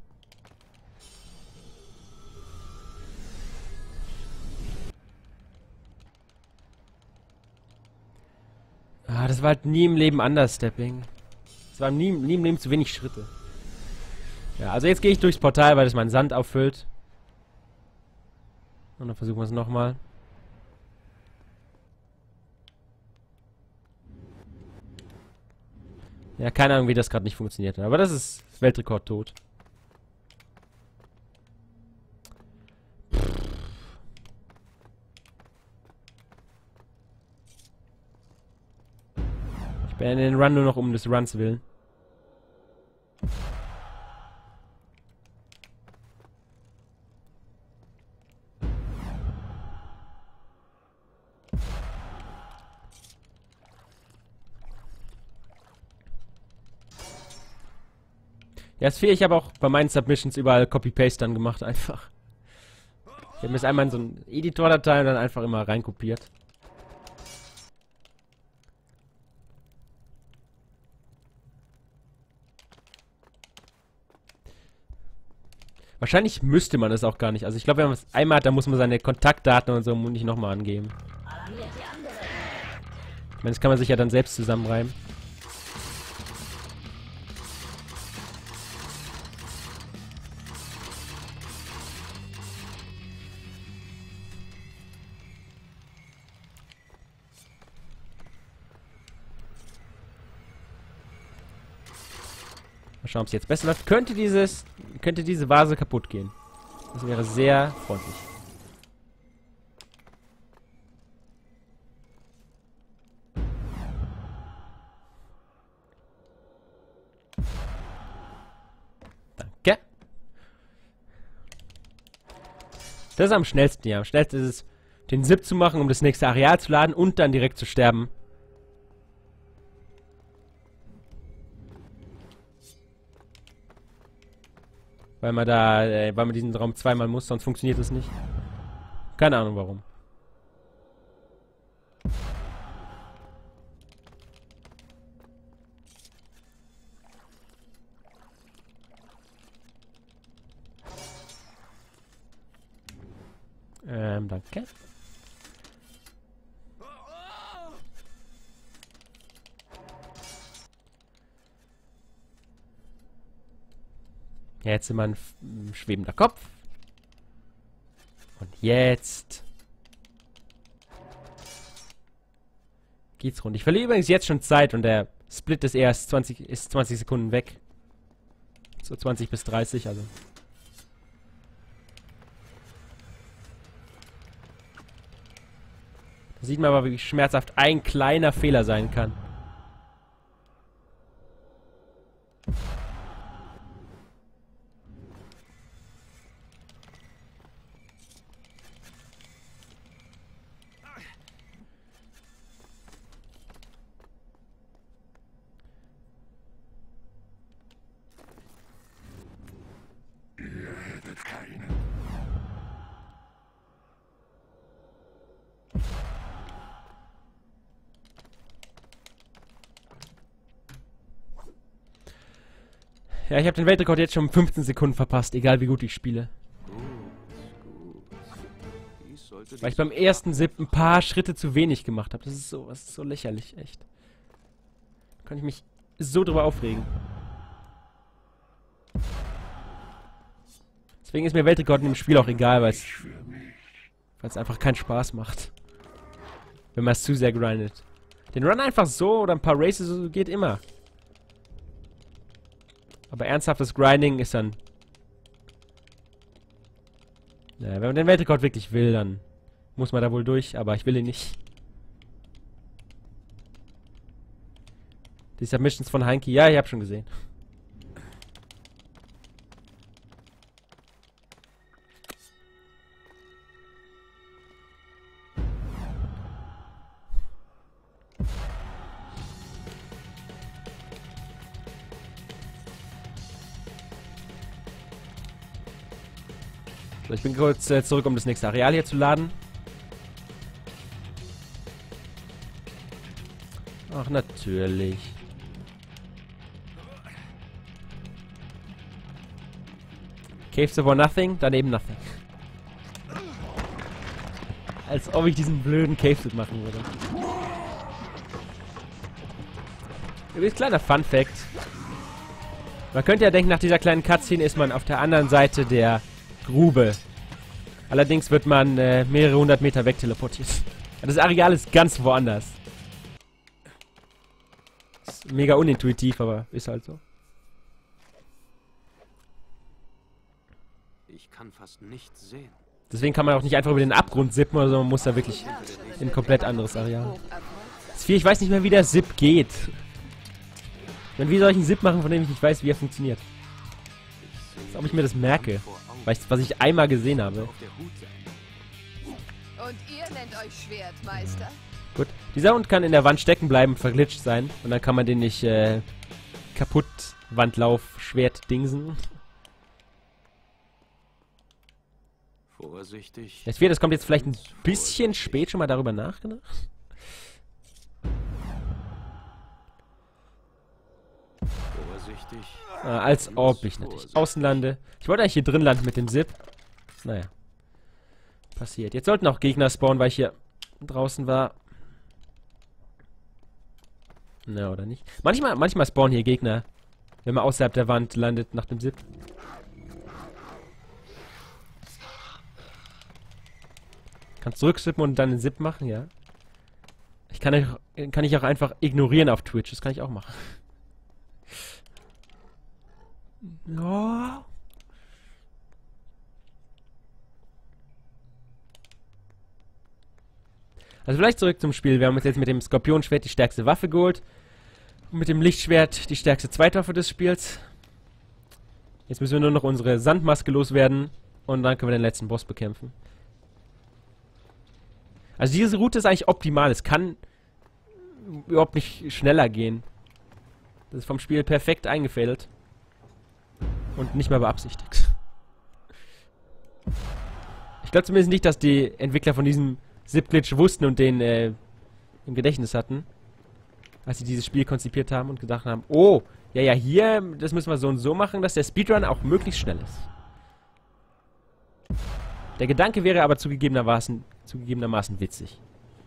Ah, das war halt nie im Leben anders, Stepping. Das war nie, nie im Leben zu wenig Schritte. Ja, also jetzt gehe ich durchs Portal, weil das meinen Sand auffüllt. Und dann versuchen wir es nochmal. Ja, keine Ahnung, wie das gerade nicht funktioniert hat. Aber das ist Weltrekord tot. Ich beende den Run nur noch um des Runs willen. Ja, das Fehler, ich habe auch bei meinen Submissions überall Copy-Paste dann gemacht, einfach. Ich habe mir das einmal in so einen Editor-Datei und dann einfach immer reinkopiert. Wahrscheinlich müsste man es auch gar nicht. Also ich glaube, wenn man es einmal hat, dann muss man seine Kontaktdaten und so nicht nochmal angeben. Ich meine, das kann man sich ja dann selbst zusammenreimen. Mal schauen, ob es jetzt besser läuft. Könnte dieses, könnte diese Vase kaputt gehen. Das wäre sehr freundlich. Danke. Das ist am schnellsten, ja. Am schnellsten ist es, den Zip zu machen, um das nächste Areal zu laden und dann direkt zu sterben. Weil man da, äh, weil man diesen Raum zweimal muss, sonst funktioniert es nicht. Keine Ahnung warum. Ähm, danke. Ja, jetzt sind wir ein, ein schwebender Kopf. Und jetzt geht's rund. Ich verliere übrigens jetzt schon Zeit und der Split ist erst zwanzig, ist zwanzig Sekunden weg. So zwanzig bis dreißig, also. Da sieht man aber, wie schmerzhaft ein kleiner Fehler sein kann. Ja, ich habe den Weltrekord jetzt schon um fünfzehn Sekunden verpasst, egal wie gut ich spiele. Weil ich beim ersten Sip ein paar Schritte zu wenig gemacht habe. Das ist so, das ist so lächerlich, echt. Da kann ich mich so drüber aufregen. Deswegen ist mir Weltrekord in dem Spiel auch egal, weil es Weil es einfach keinen Spaß macht. Wenn man es zu sehr grindet. Den Run einfach so oder ein paar Races so geht immer. Aber ernsthaftes Grinding ist dann... Ja, wenn man den Weltrekord wirklich will, dann muss man da wohl durch, aber ich will ihn nicht. Die Submissions von Heinke, ja, ich hab schon gesehen. So, ich bin kurz äh, zurück, um das nächste Areal hier zu laden. Ach, natürlich. Caves over nothing, daneben nothing. Als ob ich diesen blöden Cave machen würde. Übrigens, kleiner Fun Fact. Man könnte ja denken, nach dieser kleinen Cutscene ist man auf der anderen Seite der Grube. Allerdings wird man äh, mehrere hundert Meter weg teleportiert. Das Areal ist ganz woanders. Ist mega unintuitiv, aber ist halt so. Ich kann fast nichts sehen. Deswegen kann man auch nicht einfach über den Abgrund sippen, sondern man muss da wirklich in ein komplett anderes Areal. Das Vieh, ich weiß nicht mehr, wie der Zip geht. Wenn wie soll ich einen Zip machen, von dem ich nicht weiß, wie er funktioniert? Als ob ich mir das merke. Weil ich, was ich einmal gesehen habe. Und ihr nennt euch Schwertmeister? Gut. Dieser Hund kann in der Wand stecken bleiben, verglitscht sein. Und dann kann man den nicht äh, kaputt Wandlauf Schwert dingsen. Vorsichtig. Das Vier, das kommt jetzt vielleicht ein bisschen spät schon mal darüber nachgedacht. Vorsichtig. Ah, als ob ich natürlich außen lande. Ich wollte eigentlich hier drin landen mit dem Zip. Naja. Passiert. Jetzt sollten auch Gegner spawnen, weil ich hier draußen war. Na, oder nicht? Manchmal, manchmal spawnen hier Gegner, wenn man außerhalb der Wand landet nach dem Zip. Kannst zurücksippen und dann einen Zip machen, ja. Ich kann, euch, kann ich auch einfach ignorieren auf Twitch. Das kann ich auch machen. Ja. Also vielleicht zurück zum Spiel. Wir haben uns jetzt mit dem Skorpionschwert die stärkste Waffe geholt. Und mit dem Lichtschwert die stärkste Zweitwaffe des Spiels. Jetzt müssen wir nur noch unsere Sandmaske loswerden. Und dann können wir den letzten Boss bekämpfen. Also diese Route ist eigentlich optimal. Es kann überhaupt nicht schneller gehen. Das ist vom Spiel perfekt eingefädelt. Und nicht mehr beabsichtigt. Ich glaube zumindest nicht, dass die Entwickler von diesem Zip-Glitch wussten und den äh, im Gedächtnis hatten. Als sie dieses Spiel konzipiert haben und gedacht haben, oh, ja, ja, hier, das müssen wir so und so machen, dass der Speedrun auch möglichst schnell ist. Der Gedanke wäre aber zugegebenermaßen, zugegebenermaßen witzig.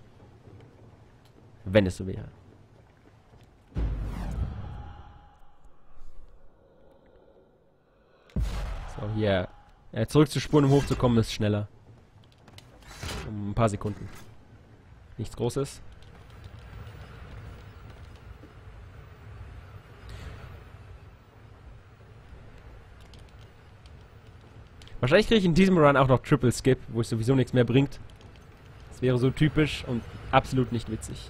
Wenn es so wäre. So, hier. Äh, zurückzuspulen, um hochzukommen, ist schneller. Um ein paar Sekunden. Nichts Großes. Wahrscheinlich kriege ich in diesem Run auch noch Triple Skip, wo es sowieso nichts mehr bringt. Das wäre so typisch und absolut nicht witzig.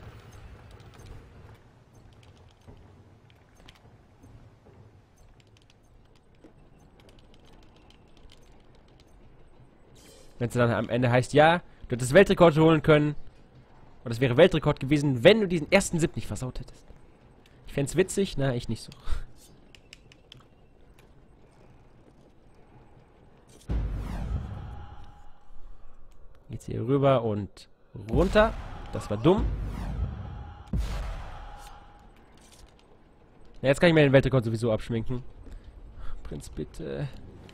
Wenn es dann am Ende heißt, ja, du hättest Weltrekord holen können. Und es wäre Weltrekord gewesen, wenn du diesen ersten Zip nicht versaut hättest. Ich fände es witzig, na, ich nicht so. Jetzt hier rüber und runter. Das war dumm. Ja, jetzt kann ich mir den Weltrekord sowieso abschminken. Prinz, bitte.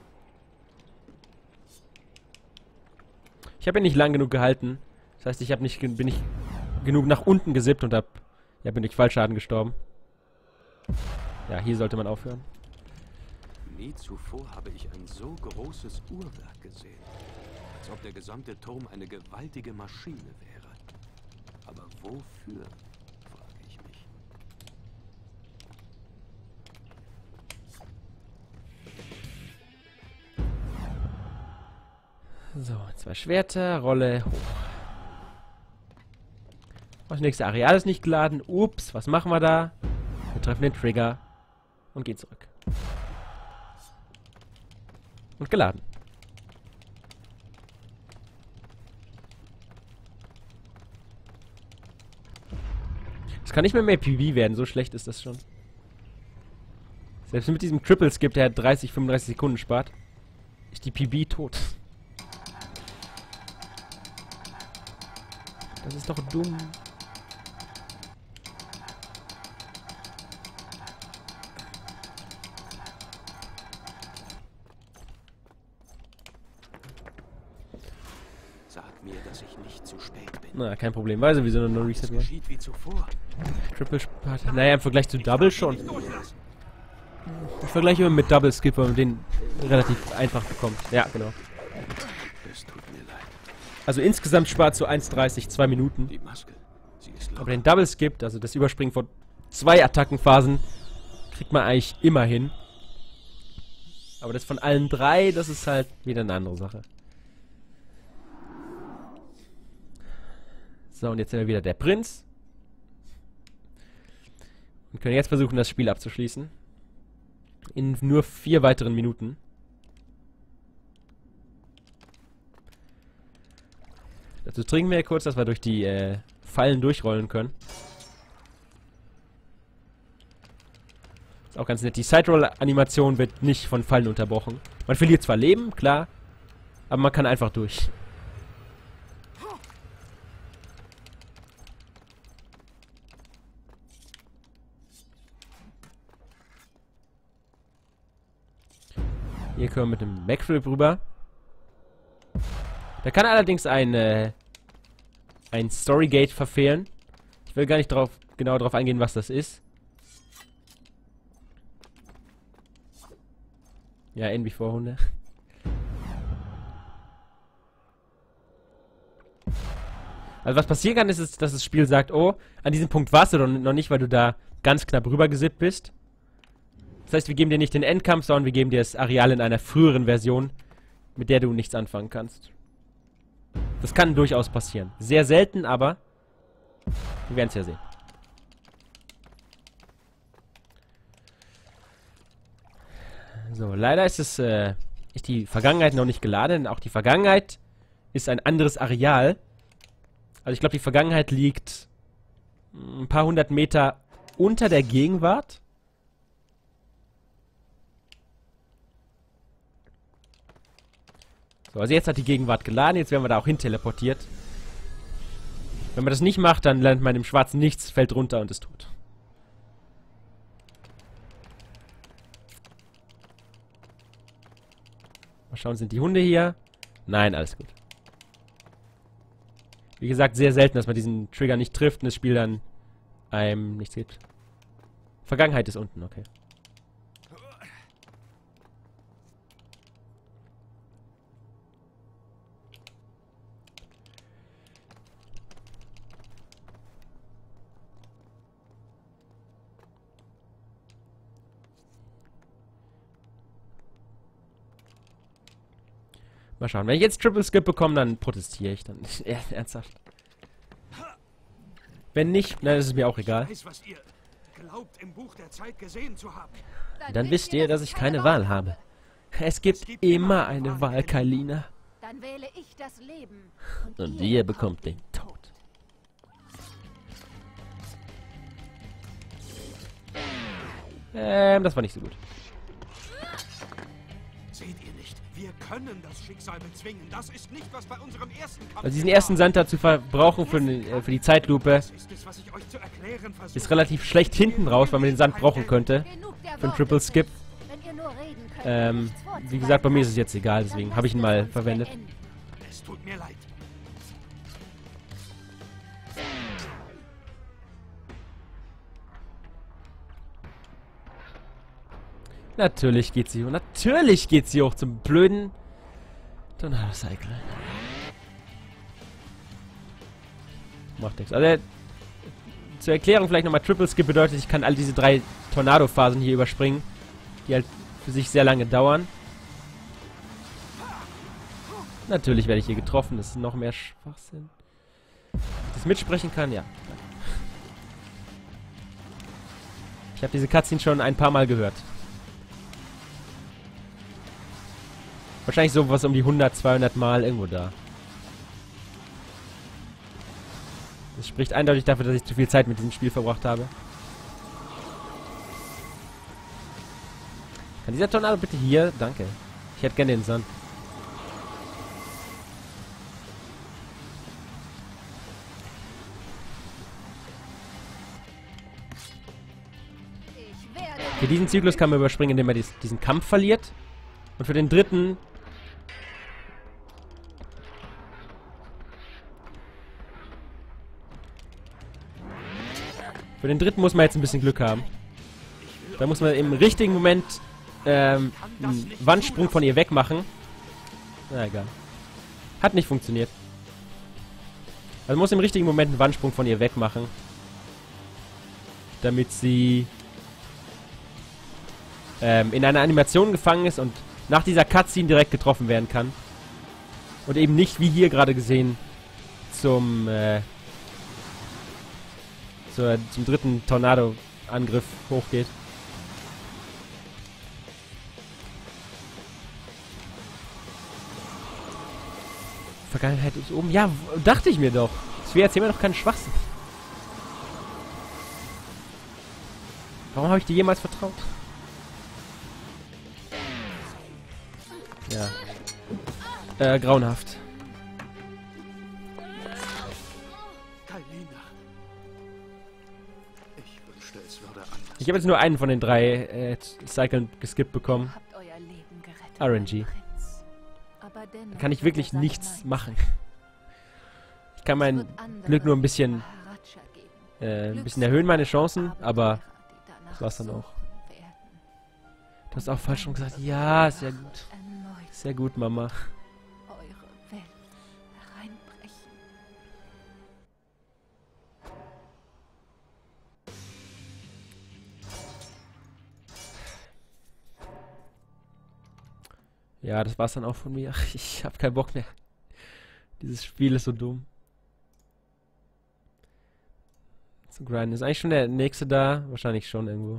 Ich habe ihn nicht lang genug gehalten. Das heißt, ich habe nicht bin nicht genug nach unten gesippt und hab, ja, bin durch Fallschaden gestorben. Ja, hier sollte man aufhören. Nie zuvor habe ich ein so großes Uhrwerk gesehen. Als ob der gesamte Turm eine gewaltige Maschine wäre. Aber wofür, frage ich mich. So, zwei Schwerter, Rolle hoch. Das nächste Areal ist nicht geladen. Ups, was machen wir da? Wir treffen den Trigger und gehen zurück. Und geladen. Es kann nicht mehr mehr P V werden, so schlecht ist das schon. Selbst mit diesem Triple Skip, der dreißig, fünfunddreißig Sekunden spart, ist die P V tot. Das ist doch dumm. Sag mir, dass ich nicht zu spät bin. Na, kein Problem. Weiß sowieso nur no Reset Es war. geschieht wie zuvor. Triple Spart. Naja, im Vergleich zu Double schon. Ich vergleiche immer mit Double Skip, weil man den relativ einfach bekommt. Ja, genau. Es tut mir leid. Also insgesamt spart so eins dreißig, zwei Minuten. Die Maske, sie ist locker. Aber den Double Skip, also das Überspringen von zwei Attackenphasen, kriegt man eigentlich immer hin. Aber das von allen drei, das ist halt wieder eine andere Sache. So, und jetzt sind wir wieder der Prinz. Und können jetzt versuchen, das Spiel abzuschließen. In nur vier weiteren Minuten. Dazu trinken wir kurz, dass wir durch die äh, Fallen durchrollen können. Ist auch ganz nett. Die Side-Roll-Animation wird nicht von Fallen unterbrochen. Man verliert zwar Leben, klar, aber man kann einfach durch. Hier können wir mit dem Backflip rüber. Da kann allerdings ein, äh, ein Storygate verfehlen. Ich will gar nicht drauf, genau darauf eingehen, was das ist. Ja, N wie Vorhunde. Also was passieren kann, ist, ist, dass das Spiel sagt, oh, an diesem Punkt warst du doch noch nicht, weil du da ganz knapp rüber gesippt bist. Das heißt, wir geben dir nicht den Endkampf, sondern wir geben dir das Areal in einer früheren Version, mit der du nichts anfangen kannst. Das kann durchaus passieren. Sehr selten, aber wir werden es ja sehen. So, leider ist es äh, ist die Vergangenheit noch nicht geladen. Auch die Vergangenheit ist ein anderes Areal. Also ich glaube, die Vergangenheit liegt ein paar hundert Meter unter der Gegenwart. So, also jetzt hat die Gegenwart geladen, jetzt werden wir da auch hin teleportiert. Wenn man das nicht macht, dann landet man im schwarzen Nichts, fällt runter und ist tot. Mal schauen, sind die Hunde hier? Nein, alles gut. Wie gesagt, sehr selten, dass man diesen Trigger nicht trifft und das Spiel dann einem nichts gibt. Vergangenheit ist unten, okay. Mal schauen. Wenn ich jetzt Triple Skip bekomme, dann protestiere ich. Dann ernsthaft. Wenn nicht, dann ist es mir auch egal. Weiß, was ihr glaubt, im Buch der Zeit gesehen zu haben. Dann wisst ihr, dass ich keine Wahl habe. Es gibt immer eine Wahl, Kailina. Dann wähle ich das Leben. Und ihr bekommt den Tod. Ähm, das war nicht so gut. Seht ihr nicht? Wir können das Schicksal bezwingen. Das ist nicht, was bei unserem ersten Kampf Also diesen ersten Sand da zu verbrauchen für, äh, für die Zeitlupe Das ist es, was ich euch zu erklären versuche. ist relativ schlecht hinten raus, weil man den Sand brauchen könnte. Genug der Für einen Worte, Triple Skip. Wenn ihr nur reden könnt, Ähm, nichts vorzuweisen wie gesagt, bei mir ist es habt, jetzt egal, deswegen dann habe ich ihn lasst es mal uns verwendet. beenden. Es tut mir leid. Natürlich geht sie hoch. Natürlich geht sie hoch zum blöden Tornado Cycle. Macht nichts. Also, äh, zur Erklärung vielleicht nochmal, Triple Skip bedeutet, ich kann all diese drei Tornado-Phasen hier überspringen, die halt für sich sehr lange dauern. Natürlich werde ich hier getroffen, das ist noch mehr Schwachsinn. Dass ich mitsprechen kann, ja. Ich habe diese Cutscene schon ein paar Mal gehört. Wahrscheinlich sowas um die hundert, zweihundert Mal irgendwo da. Das spricht eindeutig dafür, dass ich zu viel Zeit mit diesem Spiel verbracht habe. Kann dieser Tornado bitte hier? Danke. Ich hätte gerne den Sand. Für diesen Zyklus kann man überspringen, indem man dies, diesen Kampf verliert. Und für den dritten... Für den dritten muss man jetzt ein bisschen Glück haben. Da muss man im richtigen Moment ähm, einen Wandsprung von ihr wegmachen. Na egal. Hat nicht funktioniert. Also muss im richtigen Moment einen Wandsprung von ihr wegmachen. Damit sie ähm, in einer Animation gefangen ist und nach dieser Cutscene direkt getroffen werden kann. Und eben nicht, wie hier gerade gesehen, zum, äh, zur, zum dritten Tornado-Angriff hochgeht. Vergangenheit ist oben. Ja, dachte ich mir doch. Das wäre jetzt immer noch kein Schwachsinn. Warum habe ich dir jemals vertraut? Ja. Äh, grauenhaft. Kailina. Ich wünschte, es würde anders. Ich habe jetzt nur einen von den drei äh, Cyclen geskippt bekommen. Habt euer Leben gerettet, R N G. Prinz. Aber dennoch Da kann ich wirklich wird er nichts seine machen. Meinung. Ich kann mein Es wird andere Glück nur ein bisschen, Maharaja geben. äh, ein bisschen erhöhen, meine Chancen, aber die danach das war's dann auch. suchen werden. du hast auch falsch schon gesagt. Ja, sehr gut. Erneut Sehr gut, Mama. eure Welt hereinbrechen. Ja, das war's dann auch von mir. Ich habe keinen Bock mehr. Dieses Spiel ist so dumm. Zu grinden. Ist eigentlich schon der nächste da? Wahrscheinlich schon irgendwo.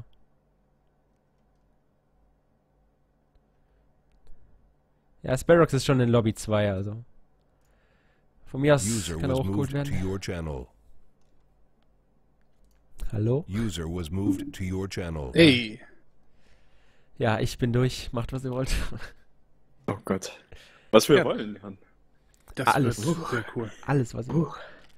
Ja, Sparrox ist schon in Lobby zwei, also. Von mir aus User kann er was auch gut moved to werden. your channel. Hallo? User was moved to your channel. Hey. Ja, ich bin durch. Macht, was ihr wollt. Oh Gott. Was wir Ja. wollen, Jan. Das Alles. wird sehr cool. Alles, was ihr wollt.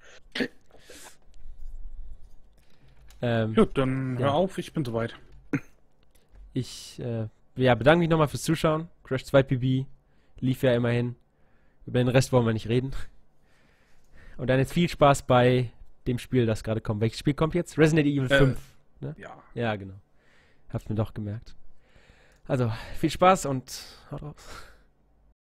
Ähm, Gut, dann hör Ja. auf, ich bin soweit. ich äh, ja, bedanke mich nochmal fürs Zuschauen. Crash zwei P B lief ja immerhin. Über den Rest wollen wir nicht reden. Und dann jetzt viel Spaß bei dem Spiel, das gerade kommt. Welches Spiel kommt jetzt? Resident Evil Äh, fünf. Ne? Ja. Ja, genau. Hab's mir doch gemerkt. Also, viel Spaß und haut raus.